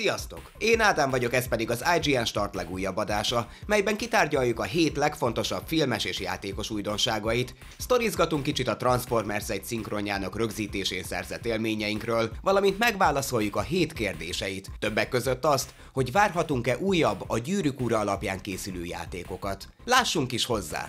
Sziasztok! Én Ádám vagyok, ez pedig az IGN Start legújabb adása, melyben kitárgyaljuk a 7 legfontosabb filmes és játékos újdonságait, sztorizgatunk kicsit a Transformers 1 szinkronjának rögzítésén szerzett élményeinkről, valamint megválaszoljuk a 7 kérdéseit, többek között azt, hogy várhatunk-e újabb, a Gyűrűk Ura alapján készülő játékokat. Lássunk is hozzá!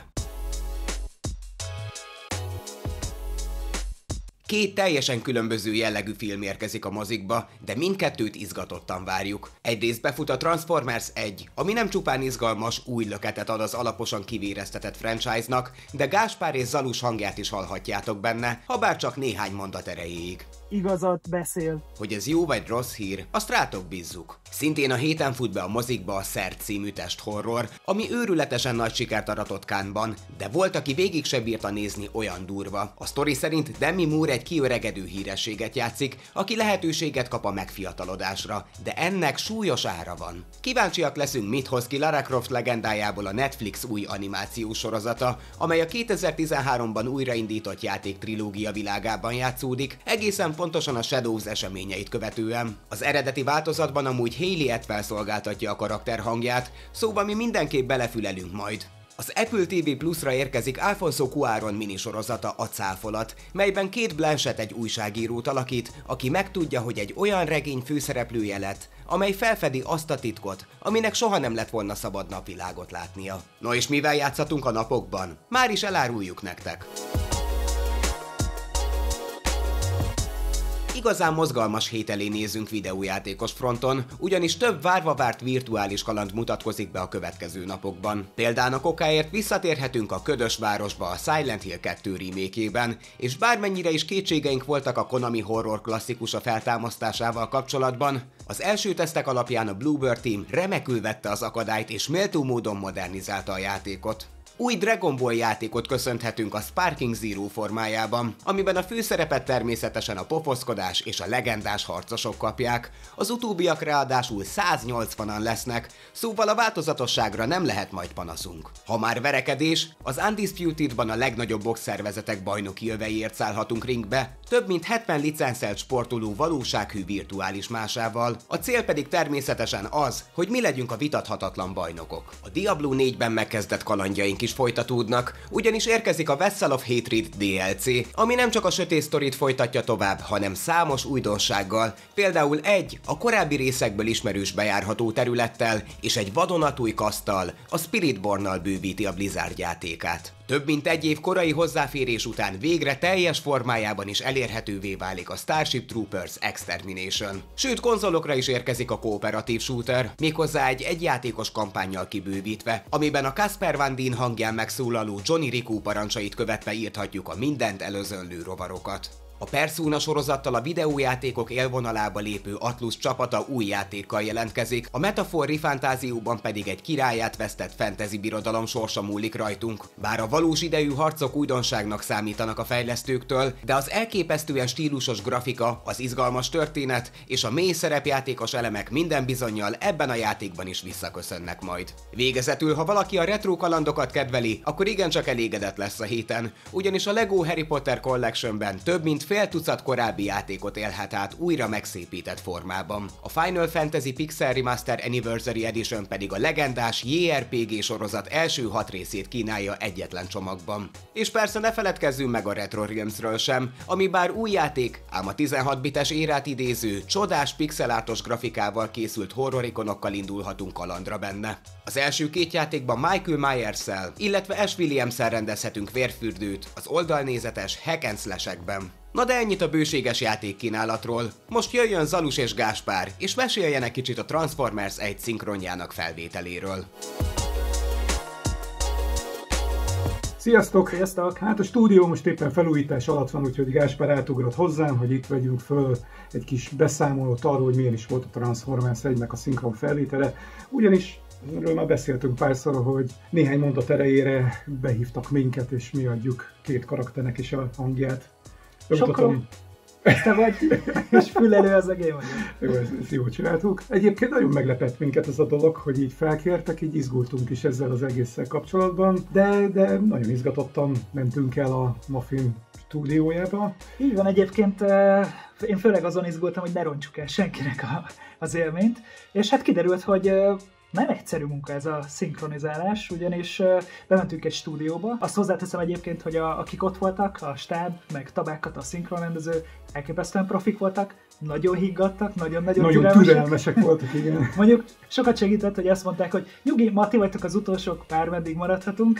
Két teljesen különböző jellegű film érkezik a mozikba, de mindkettőt izgatottan várjuk. Egyrészt befut a Transformers 1, ami nem csupán izgalmas, új löketet ad az alaposan kivéreztetett franchise-nak, de Gáspár és Zalus hangját is hallhatjátok benne, habár csak néhány mondat erejéig. Igazat beszél. Hogy ez jó vagy rossz hír, azt rátok bízzuk. Szintén a héten fut be a mozikba a Szert című testhorror, ami őrületesen nagy sikert aratott Cannes-ban, de volt, aki végig se bírta nézni, olyan durva. A sztori szerint Demi Moore egy kiöregedő hírességet játszik, aki lehetőséget kap a megfiatalodásra, de ennek súlyos ára van. Kíváncsiak leszünk, mit hoz ki Lara Croft legendájából a Netflix új animációs sorozata, amely a 2013-ban újraindított játék trilógia világában játszódik, egészen pontosan a Shadows eseményeit követően. Az eredeti változatban amúgy Hayley Atwell szolgáltatja a karakter hangját, szóval mi mindenképp belefülelünk majd. Az Apple TV Plus-ra érkezik Alfonso Cuarón minisorozata, a Cáfolat, melyben Cate Blanchett egy újságírót alakít, aki megtudja, hogy egy olyan regény főszereplője lett, amely felfedi azt a titkot, aminek soha nem lett volna szabad napvilágot látnia. No és mivel játszhatunk a napokban? Már is eláruljuk nektek! Igazán mozgalmas hét elé nézünk videójátékos fronton, ugyanis több várva várt virtuális kaland mutatkozik be a következő napokban. Példának okáért visszatérhetünk a ködös városba a Silent Hill 2 remake-ében, és bármennyire is kétségeink voltak a Konami horror klasszikusa feltámasztásával kapcsolatban, az első tesztek alapján a Bluebird Team remekül vette az akadályt és méltó módon modernizálta a játékot. Új Dragon Ball játékot köszönhetünk a Sparking Zero formájában, amiben a főszerepet természetesen a pofoszkodás és a legendás harcosok kapják, az utóbbiak ráadásul 180-an lesznek, szóval a változatosságra nem lehet majd panaszunk. Ha már verekedés, az Undisputedban a legnagyobb boxszervezetek bajnoki jöveiért szállhatunk ringbe, több mint 70 licenszelt sportoló valósághű virtuális másával, a cél pedig természetesen az, hogy mi legyünk a vitathatatlan bajnokok. A Diablo 4-ben megkezdett kalandjaink is folytatódnak, ugyanis érkezik a Vessel of Hatred DLC, ami nem csak a sötét sztorit folytatja tovább, hanem számos újdonsággal, például egy a korábbi részekből ismerős bejárható területtel és egy vadonatúj kaszttal, a Spiritborn-nal bővíti a Blizzard játékát. Több mint egy év korai hozzáférés után végre teljes formájában is elérhetővé válik a Starship Troopers Extermination. Sőt, konzolokra is érkezik a kooperatív shooter, méghozzá egy egyjátékos kampánnyal kibővítve, amiben a Casper Van Dien hangján megszólaló Johnny Rico parancsait követve írthatjuk a mindent előzönlő rovarokat. A Persona sorozattal a videójátékok élvonalába lépő Atlus csapata új játékkal jelentkezik, a Metaphor Refantázióban pedig egy királyát vesztett fantasy birodalom sorsa múlik rajtunk. Bár a valós idejű harcok újdonságnak számítanak a fejlesztőktől, de az elképesztően stílusos grafika, az izgalmas történet és a mély szerepjátékos elemek minden bizonnyal ebben a játékban is visszaköszönnek majd. Végezetül, ha valaki a retro kalandokat kedveli, akkor igencsak elégedett lesz a héten, ugyanis a Lego Harry Potter Collectionben több mint fél tucat korábbi játékot élhet át újra megszépített formában. A Final Fantasy Pixel Remaster Anniversary Edition pedig a legendás JRPG sorozat első 6 részét kínálja egyetlen csomagban. És persze ne feledkezzünk meg a Retro Realmsről sem, ami bár új játék, ám a 16 bites érát idéző, csodás pixelátos grafikával készült horrorikonokkal indulhatunk kalandra benne. Az első két játékban Michael Myers-szel, illetve Ash Williams-szel rendezhetünk vérfürdőt az oldalnézetes hack and slash-ekben. Na de ennyit a bőséges játékkínálatról, most jöjjön Zalus és Gáspár, és meséljenek kicsit a Transformers 1 szinkronjának felvételéről. Sziasztok! Sziasztok! Hát a stúdió most éppen felújítás alatt van, úgyhogy Gáspár átugrott hozzám, hogy itt vegyünk föl egy kis beszámolót arról, hogy milyen is volt a Transformers 1-nek a szinkron felvétele, ugyanis erről már beszéltünk párszor, hogy néhány mondat erejére behívtak minket, és mi adjuk két karakternek is a hangját. te vagy, és fülelő az a game. Ezt jól csináltuk. Egyébként nagyon meglepett minket ez a dolog, hogy így felkértek, így izgultunk is ezzel az egésszel kapcsolatban, de nagyon izgatottan mentünk el a Muffin stúdiójába. Így van, egyébként én főleg azon izgultam, hogy ne roncsuk el senkinek az élményt, és hát kiderült, hogy nem egyszerű munka ez a szinkronizálás, ugyanis bementünk egy stúdióba. Azt hozzáteszem egyébként, hogy akik ott voltak, a stáb, meg Tabákat, a szinkronrendező, elképesztően profik voltak, nagyon higgadtak, nagyon türelmesek voltak, igen. Mondjuk sokat segített, hogy azt mondták, hogy nyugi, ma ti vagytok az utolsók, pár meddig maradhatunk.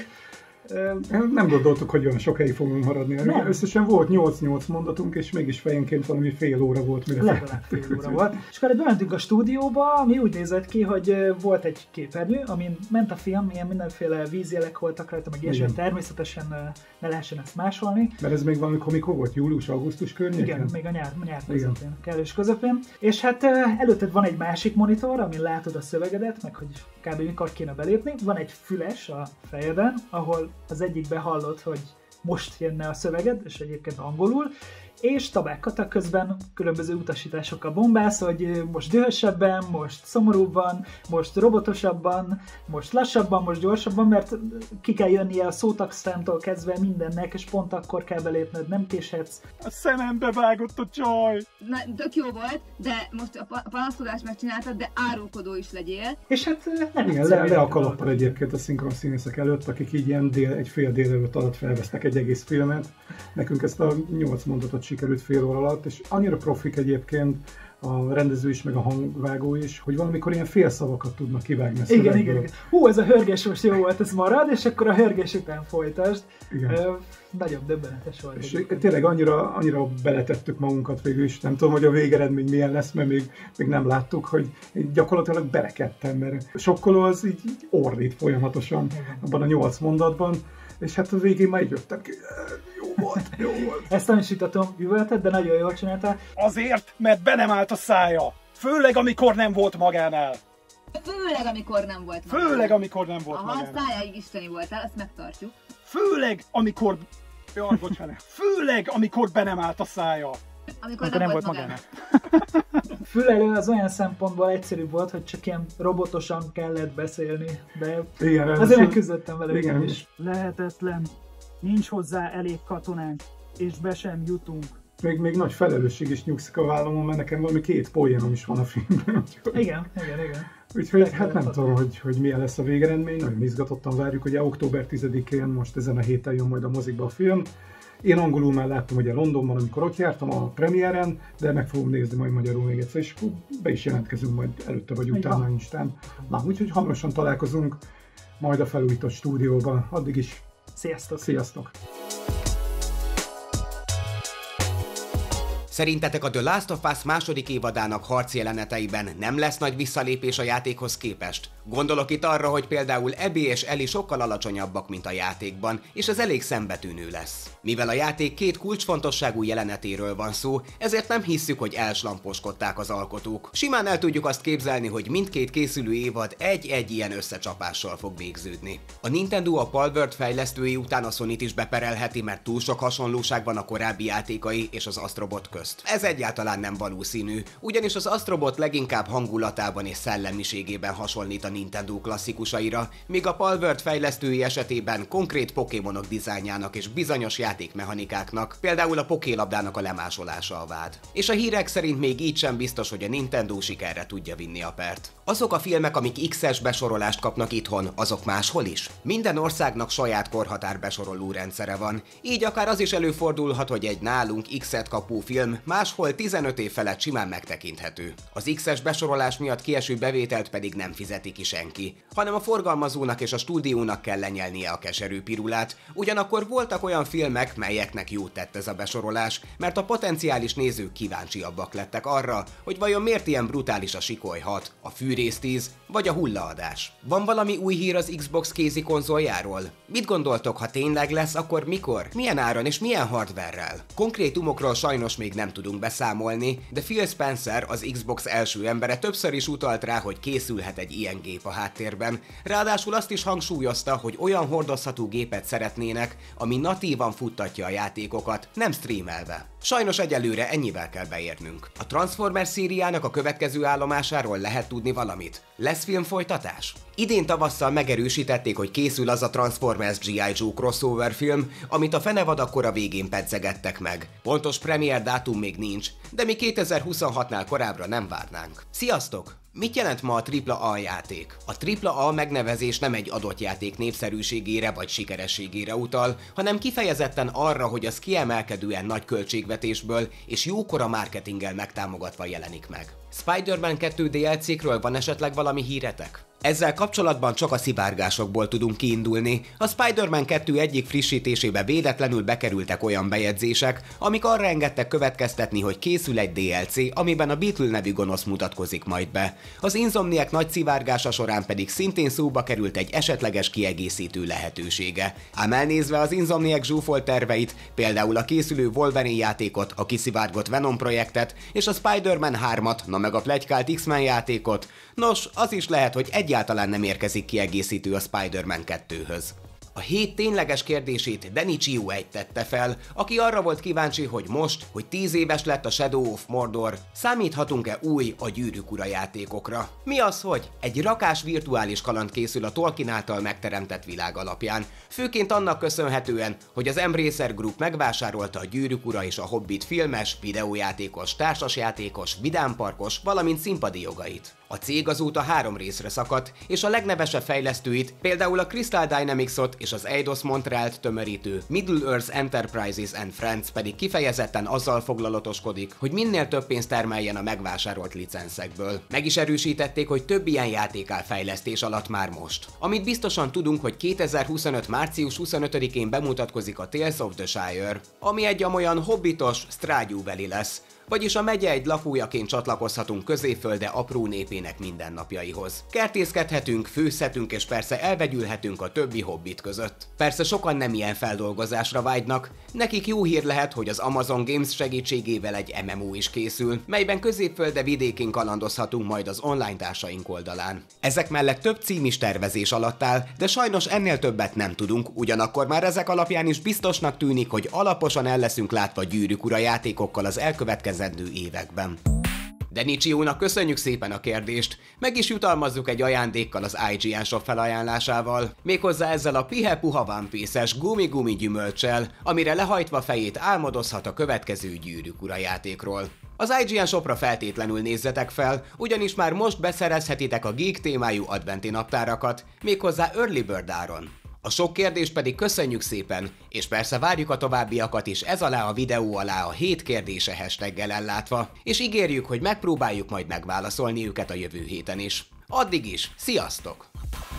Nem gondoltuk, hogy olyan sokáig fogunk maradni. Nem. Összesen volt 8 mondatunk, és mégis fejenként valami fél óra volt, mire legalább fél óra volt. És akkor bementünk a stúdióba, ami úgy nézett ki, hogy volt egy képernyő, amin ment a film, ilyen mindenféle vízjelek voltak rajta, meg ilyesmi, természetesen ne lehessen ezt másolni. Mert ez még valamikor mikor volt? Július-augusztus környéken? Igen, még a nyár közepén, kellős közepén. És hát előtted van egy másik monitor, amin látod a szövegedet, meg hogy kb. Mikor kéne belépni. Van egy füles a fejeden, ahol az egyikben hallod, hogy most jönne a szöveged, és egyébként angolul, és Tabák Kata közben különböző utasításokkal bombász, hogy most dühösebben, most szomorúbban, most robotosabban, most lassabban, most gyorsabban, mert ki kell jönnie a szótagszámtól kezdve mindennek, és pont akkor kell belépned, nem késhetsz. A szemembe vágott a csaj! Na, tök jó volt, de most a panaszkodást megcsináltad, de árulkodó is legyél. És hát nem igen, le a kalappal egyébként a szinkron színészek előtt, akik így ilyen egy fél délelőtt alatt felvesznek egy egész filmet. Nekünk ezt a 8 mondatot sikerült fél óra alatt, és annyira profik egyébként a rendező is, meg a hangvágó is, hogy valamikor ilyen félszavakat tudnak kivágni a szövegből. Igen. Hú, ez a hörgés most jó volt, ez marad, és akkor a hörgés után folytasd. Nagyon döbbenetes volt. És tényleg annyira beletettük magunkat végül is, nem tudom, hogy a végeredmény milyen lesz, mert még nem láttuk, hogy gyakorlatilag belekedtem, mert sokkoló az így ordít folyamatosan abban a 8 mondatban, és hát a végén már így jöttem ki. Jó volt. Ezt tanúsítatom, üvölted, de nagyon jól csináltál. Azért, mert be nem állt a szája. Főleg, amikor nem volt magánál. Főleg, amikor nem volt magánál. Főleg, amikor nem volt magánál. magánál. A szájáig isteni voltál, azt megtartjuk. Főleg, amikor... Jaj, bocsánat. Főleg, amikor be nem állt a szája. Amikor nem volt magánál. Fülelő az olyan szempontból egyszerű volt, hogy csak ilyen robotosan kellett beszélni, de igen, azért megküzdöttem vele. Igen. Is. Lehetetlen. Nincs hozzá elég katonánk, és be sem jutunk. Még nagy felelősség is nyugszik a vállamon, mert nekem valami 2 poénom is van a filmben. Igen. Úgyhogy hát nem tudom, hogy milyen lesz a végeredmény. Nagyon izgatottan várjuk, ugye október 10-én most ezen a héten jön majd a mozikba a film. Én angolul már láttam ugye Londonban, amikor ott jártam a premiéren, de meg fogom nézni majd magyarul még egyszer, és be is jelentkezünk majd előtte vagy utána Instán. Na, úgyhogy hamarosan találkozunk majd a felújított stúdióban. Addig is Sziasztok! Szerintetek a The Last of Us második évadának harcjeleneteiben nem lesz nagy visszalépés a játékhoz képest? Gondolok itt arra, hogy például Abby és Ellie sokkal alacsonyabbak, mint a játékban, és ez elég szembetűnő lesz. Mivel a játék 2 kulcsfontosságú jelenetéről van szó, ezért nem hisszük, hogy elslamposkodták az alkotók. Simán el tudjuk azt képzelni, hogy mindkét készülő évad egy ilyen összecsapással fog végződni. A Nintendo a Palworld fejlesztői után a Sony-t is beperelheti, mert túl sok hasonlóság van a korábbi játékai és az Astrobot közt. Ez egyáltalán nem valószínű, ugyanis az Astrobot leginkább hangulatában és szellemiségében hasonlít a Nintendo klasszikusaira, míg a Palworld fejlesztői esetében konkrét Pokémonok dizájnjának és bizonyos játékmechanikáknak, például a pokélabdának a lemásolása a vád. És a hírek szerint még így sem biztos, hogy a Nintendo sikerre tudja vinni a pert. Azok a filmek, amik X-es besorolást kapnak itthon, azok máshol is? Minden országnak saját korhatár besoroló rendszere van, így akár az is előfordulhat, hogy egy nálunk X-et kapó film máshol 15 év felett simán megtekinthető. Az X-es besorolás miatt kieső bevételt pedig nem fizeti ki senki, hanem a forgalmazónak és a stúdiónak kell lenyelnie a keserű pirulát. Ugyanakkor voltak olyan filmek, melyeknek jót tett ez a besorolás, mert a potenciális nézők kíváncsiabbak lettek arra, hogy vajon miért ilyen brutális a Sikoly 6, a Fűrész 10 vagy a Hullaadás. Van valami új hír az Xbox kézi konzoljáról? Mit gondoltok, ha tényleg lesz, akkor mikor? Milyen áron és milyen hardverrel? Konkrétumokról sajnos még nem tudunk beszámolni, de Phil Spencer, az Xbox első embere többször is utalt rá, hogy készülhet egy ilyen gép a háttérben. Ráadásul azt is hangsúlyozta, hogy olyan hordozható gépet szeretnének, ami natívan futtatja a játékokat, nem streamelve. Sajnos egyelőre ennyivel kell beérnünk. A Transformers szériának a következő állomásáról lehet tudni valamit? Lesz filmfolytatás? Idén tavasszal megerősítették, hogy készül az a Transformers G.I. Joe crossover film, amit a fenevad akkora végén pedzegettek meg. Pontos premier dátum még nincs, de mi 2026-nál korábbra nem várnánk. Sziasztok! Mit jelent ma a AAA játék? A AAA megnevezés nem egy adott játék népszerűségére vagy sikerességére utal, hanem kifejezetten arra, hogy az kiemelkedően nagy költségvetésből és jókora marketinggel megtámogatva jelenik meg. Spider-Man 2 DLC-kről van esetleg valami híretek? Ezzel kapcsolatban csak a szivárgásokból tudunk kiindulni. A Spider-Man 2 egyik frissítésébe véletlenül bekerültek olyan bejegyzések, amik arra engedtek következtetni, hogy készül egy DLC, amiben a Beetle nevű gonosz mutatkozik majd be. Az Insomniac nagy szivárgása során pedig szintén szóba került egy esetleges kiegészítő lehetősége. Ám elnézve az Insomniac zsúfolt terveit, például a készülő Wolverine játékot, a kiszivárgott Venom projektet és a Spider-Man 3-at, na meg a pletykált X-Men játékot, nos, az is lehet, hogy egyáltalán nem érkezik kiegészítő a Spider-Man 2-höz. A hét tényleges kérdését Denichio 1 tette fel, aki arra volt kíváncsi, hogy most, hogy 10 éves lett a Shadow of Mordor, számíthatunk-e új a Gyűrűk Ura játékokra? Mi az, hogy egy rakás virtuális kaland készül a Tolkien által megteremtett világ alapján, főként annak köszönhetően, hogy az Embracer Group megvásárolta a Gyűrűk Ura és a Hobbit filmes, videójátékos, társasjátékos, vidámparkos, valamint színpadi jogait. A cég azóta 3 részre szakadt, és a legnevesebb fejlesztőit, például a Crystal Dynamics-ot és az Eidos Montrealt tömörítő Middle-earth Enterprises and Friends pedig kifejezetten azzal foglalatoskodik, hogy minél több pénzt termeljen a megvásárolt licenszekből. Meg is erősítették, hogy több ilyen játék áll fejlesztés alatt már most. Amit biztosan tudunk, hogy 2025. március 25-én bemutatkozik a Tales of the Shire, ami egy amolyan hobbitos Stardew Valley lesz, vagyis a megye egy lakójaként csatlakozhatunk Középfölde apró népének mindennapjaihoz. Kertészkedhetünk, főzhetünk és persze elvegyülhetünk a többi hobbit között. Persze sokan nem ilyen feldolgozásra vágynak, nekik jó hír lehet, hogy az Amazon Games segítségével egy MMO is készül, melyben Középfölde vidékén kalandozhatunk majd az online társaink oldalán. Ezek mellett több cím is tervezés alatt áll, de sajnos ennél többet nem tudunk, ugyanakkor már ezek alapján is biztosnak tűnik, hogy alaposan el leszünk látva Gyűrűk Ura játékokkal az elkövetkezendő években. Denichio-nak köszönjük szépen a kérdést, meg is jutalmazzuk egy ajándékkal az IGN Shop felajánlásával, méghozzá ezzel a pihe-puha One Piece-es gumi-gumi gyümölccsel, amire lehajtva fejét álmodozhat a következő Gyűrűk Ura játékról. Az IGN Shopra feltétlenül nézzetek fel, ugyanis már most beszerezhetitek a geek témájú adventi naptárakat, méghozzá Early Bird áron. A sok kérdést pedig köszönjük szépen, és persze várjuk a továbbiakat is ez alá a videó alá a 7 kérdése hashtaggel ellátva, és ígérjük, hogy megpróbáljuk majd megválaszolni őket a jövő héten is. Addig is, sziasztok!